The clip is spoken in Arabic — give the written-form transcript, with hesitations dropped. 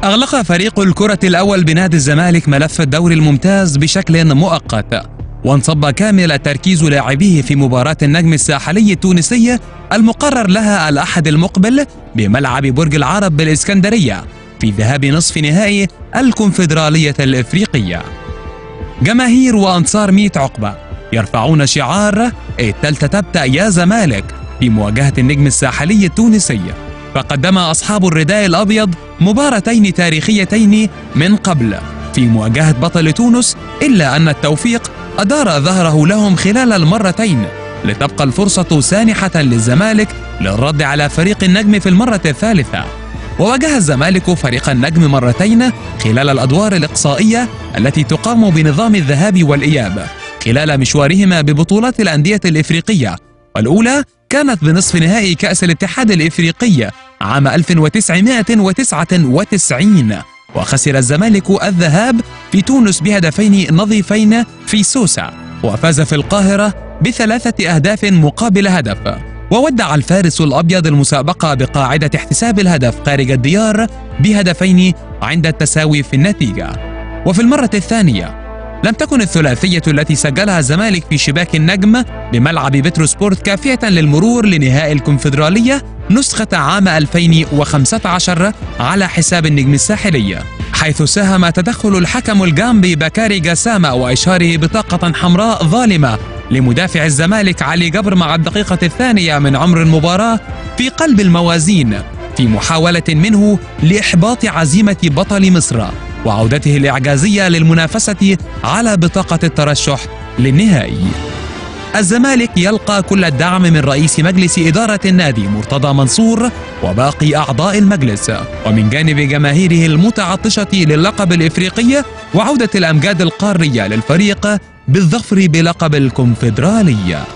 أغلق فريق الكرة الأول بنادي الزمالك ملف الدوري الممتاز بشكل مؤقت، وانصب كامل تركيز لاعبيه في مباراة النجم الساحلي التونسي المقرر لها الأحد المقبل بملعب برج العرب بالإسكندرية في ذهاب نصف نهائي الكونفدرالية الإفريقية. جماهير وأنصار ميت عقبة يرفعون شعار التالتة تبدأ يا زمالك في مواجهة النجم الساحلي التونسي. فقدم أصحاب الرداء الأبيض مباراتين تاريخيتين من قبل في مواجهة بطل تونس، إلا أن التوفيق أدار ظهره لهم خلال المرتين، لتبقى الفرصة سانحة للزمالك للرد على فريق النجم في المرة الثالثة. وواجه الزمالك فريق النجم مرتين خلال الأدوار الإقصائية التي تقام بنظام الذهاب والإياب خلال مشوارهما ببطولات الأندية الإفريقية، والأولى كانت بنصف نهائي كأس الاتحاد الإفريقي عام 1999، وخسر الزمالك الذهاب في تونس بهدفين نظيفين في سوسة، وفاز في القاهرة ب3 أهداف مقابل هدف. وودع الفارس الأبيض المسابقة بقاعدة احتساب الهدف خارج الديار بهدفين عند التساوي في النتيجة. وفي المرة الثانية لم تكن الثلاثية التي سجلها الزمالك في شباك النجم بملعب بتروسبورت كافية للمرور لنهائي الكونفدرالية نسخة عام 2015 على حساب النجم الساحلي، حيث ساهم تدخل الحكم الجامبي بكاري جسامة وإشهاره بطاقة حمراء ظالمة لمدافع الزمالك علي جبر مع الدقيقة الثانية من عمر المباراة في قلب الموازين، في محاولة منه لإحباط عزيمة بطل مصر وعودته الإعجازية للمنافسة على بطاقة الترشح للنهائي. الزمالك يلقى كل الدعم من رئيس مجلس إدارة النادي مرتضى منصور وباقي أعضاء المجلس، ومن جانب جماهيره المتعطشة للقب الإفريقي وعودة الأمجاد القارية للفريق بالظفر بلقب الكونفدرالية.